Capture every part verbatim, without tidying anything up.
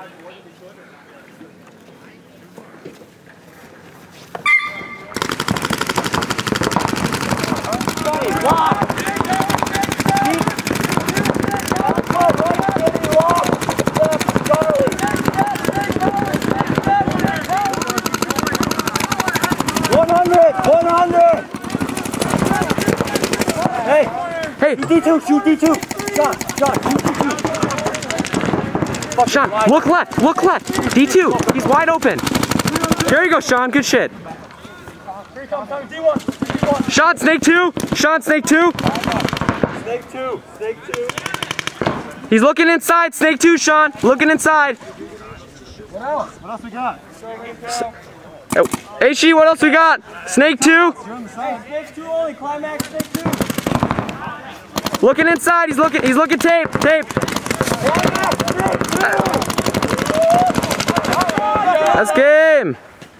Hey! D two, shoot D two! Sean, Sean, shoot D two! Sean, look left, look left! D two, he's wide open! There you go, Sean, good shit! Sean, snake two! Sean, snake two! Snake two, snake two. He's looking inside, snake two, Sean! Looking inside! What else? What else we got? Hey, She, what else we got? Snake two! Hey, snake two only, climax, snake two! Looking inside, he's looking, he's looking tape, tape. That's game.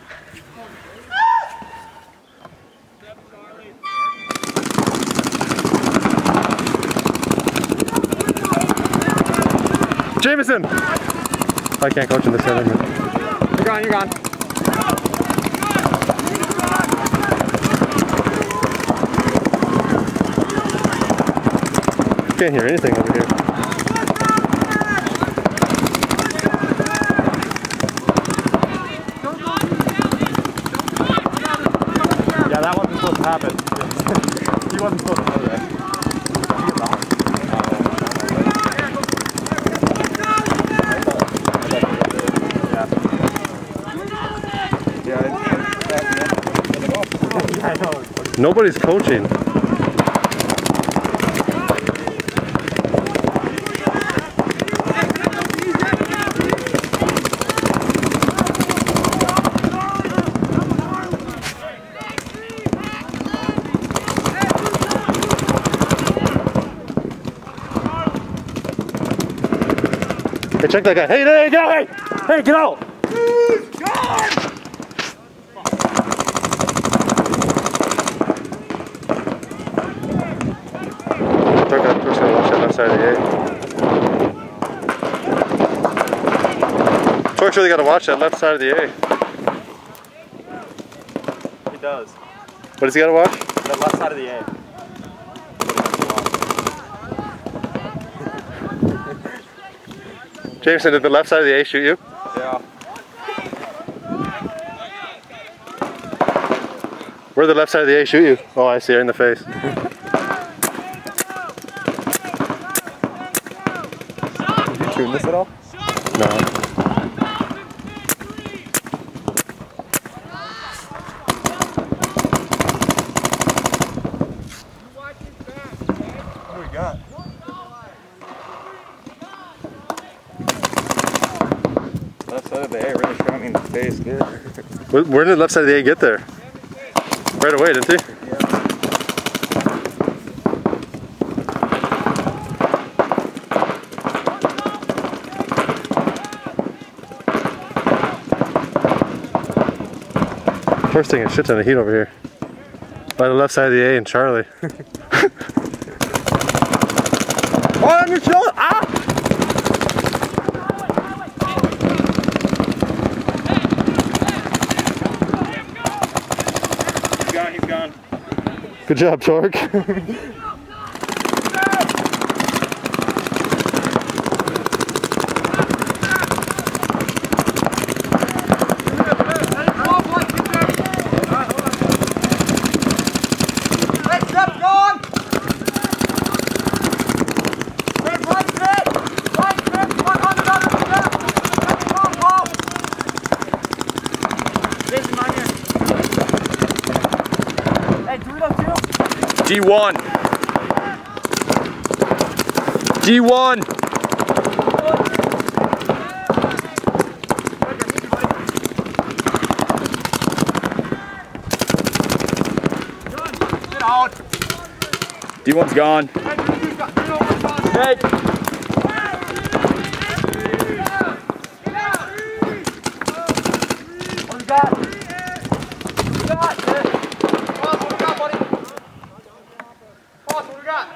Jameson! I can't coach in this setting. You're gone, you're gone. Can't hear anything over here. Yeah, that wasn't supposed to happen. He wasn't supposed to know that. Yeah. Yeah, Nobody's coaching. Hey, check that guy. Hey, hey, get out! Hey, hey, get out! Turk's gonna watch that left side of the A. Turk's really gotta watch that left side of the A. he does. What does he gotta watch? The left side of the A. Jameson, did the left side of the A shoot you? Yeah. Where did the left side of the A shoot you? Oh, I see her in the face. Did you tune this at all? No. What do we got? Left side of the A really shot me in the face, good. Where, where did the left side of the A get there? Right away, didn't he? Yeah. First thing, a shit ton of heat over here. By the left side of the A and Charlie. Oh, on your shoulder! Ah! He's gone, he's gone. Good job, Torque. G one. G one. D one's gone. Hey. What we got? What we got? Boss, what we got, buddy? Boss, what we got?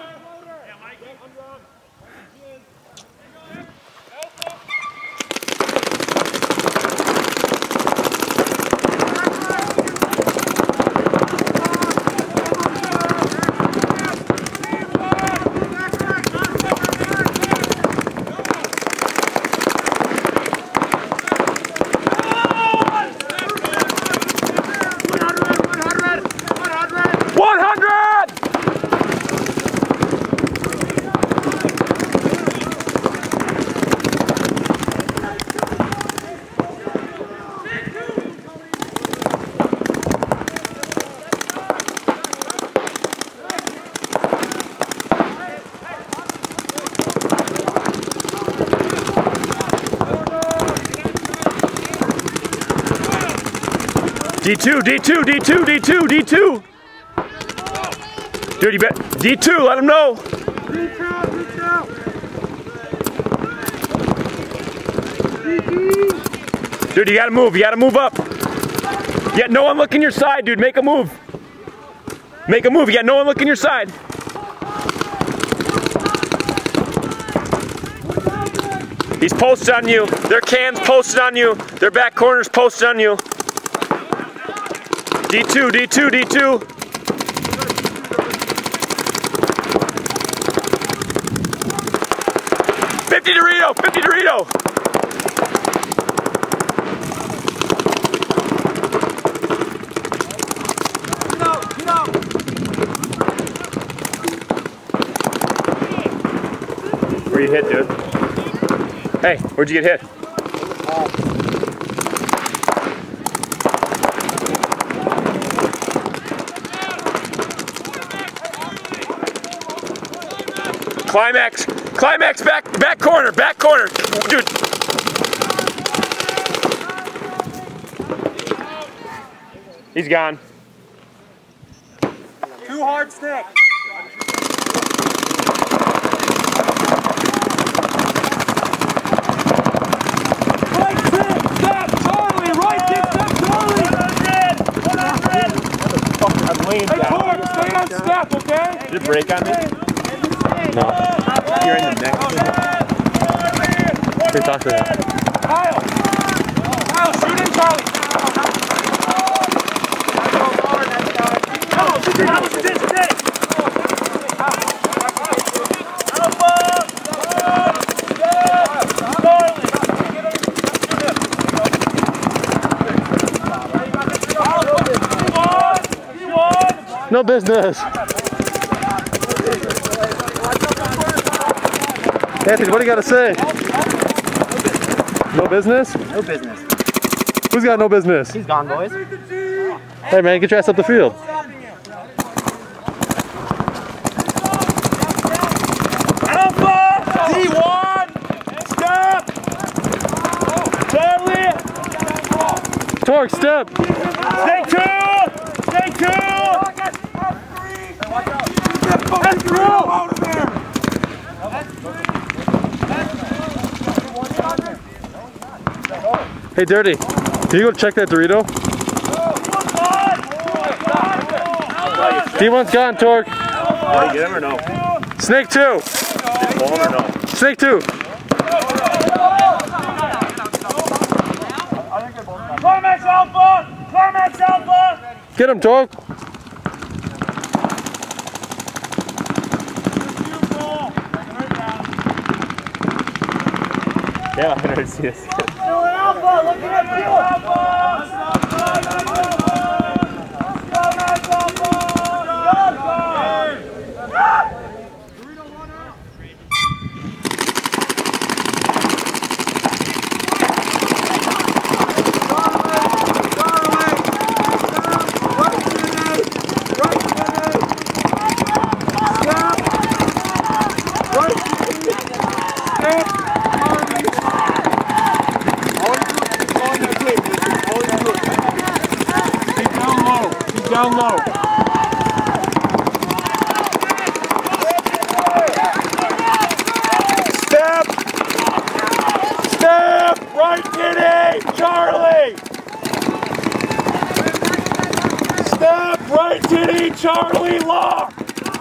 D two, D two, D two, D two, D two. Dude, you bet. D two, let him know. D two, D two. Dude, you gotta move, you gotta move up. Yeah, no one looking your side, dude. Make a move. Make a move, you got no one looking your side. He's posted on you. Their cans posted on you. Their back corners posted on you. D two, D two, D two. fifty Dorito, fifty Dorito. Where you hit, dude? Hey, where'd you get hit? Climax, climax, back, back corner, back corner, dude. He's gone. Too hard stick. Right stick, step, Charlie. Right stick, step, Charlie. one hundred, one hundred. I'm laying Hey, down. Torque, stay on step, okay? Did it break on me? No. You're in the neck. Here, talk to him. Kyle. Kyle, shoot in, Charlie. Kyle, shoot in. Kyle, shoot in, stay. No business. Anthony, what do you got to say? No business? No business. Who's got no business? He's gone, boys. Hey man, get your ass up the field. Alpha! D one! Step! Charlie! Torque, step! Stay two! Stay two! That's through! Hey Dirty, can you go check that Dorito? D one's gone, Torque. Did you get him or no? Snake two. Did you or no? Snake two. Climax Alpha! Climax Alpha! Get him, Torque. Yeah, I never see this. Alpha! Looking at you! Alpha! Climax Alpha! Down low. Step! Step! Right kitty! Charlie! Step! Right kitty! Charlie! Lock!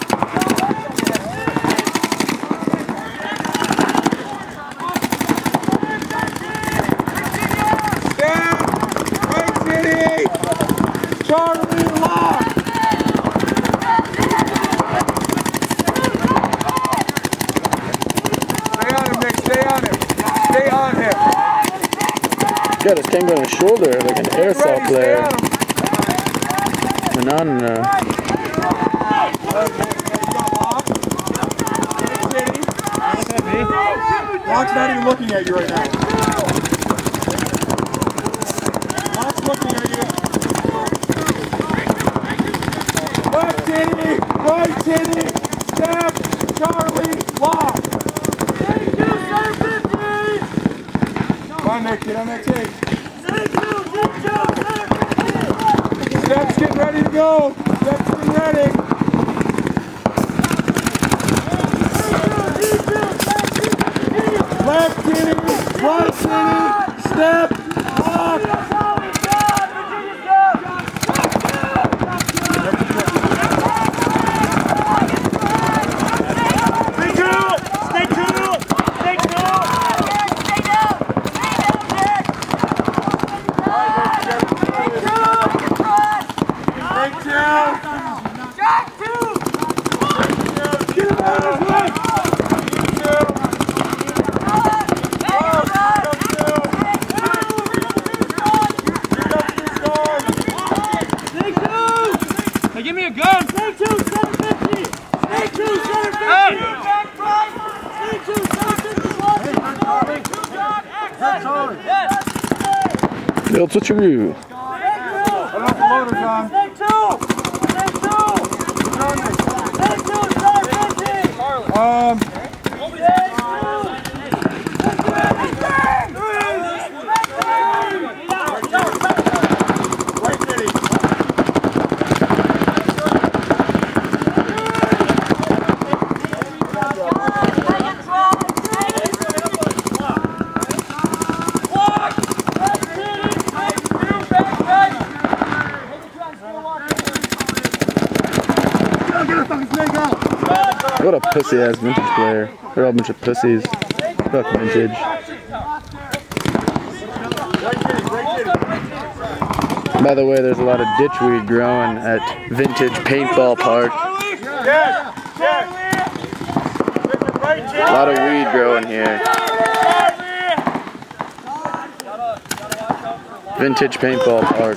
Step! Right kitty! Charlie! Lock! Stay on him, Nick. Stay on him. Stay on him. Got his finger on his shoulder like an airsoft Ready, stay player. on him. No, no, no. Lock's not even looking at you right now. Lock's looking at you. Left titty, right titty, step, Charlie, lock. Come on, Nick, get on that tape. Steps getting ready to go. Steps getting ready. Left kitty, right kitty, step, off. Hey, give me a gun! Stay two, seven fifty! Stay two, seven fifty! Hey! Back right! Stay two, seven fifty! Yes! Phillips, what's your view? Stay two! Stay two! Stay two, seven fifty! Um... What a pussy ass vintage player. They're all a bunch of pussies. Fuck vintage. By the way, there's a lot of ditchweed growing at Vintage Paintball Park. A lot of weed growing here. Vintage Paintball Park.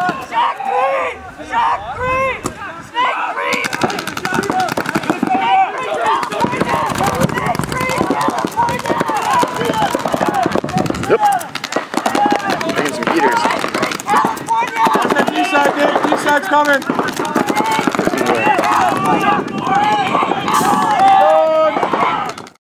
Yep. Bringing some heaters. East side, East side's coming.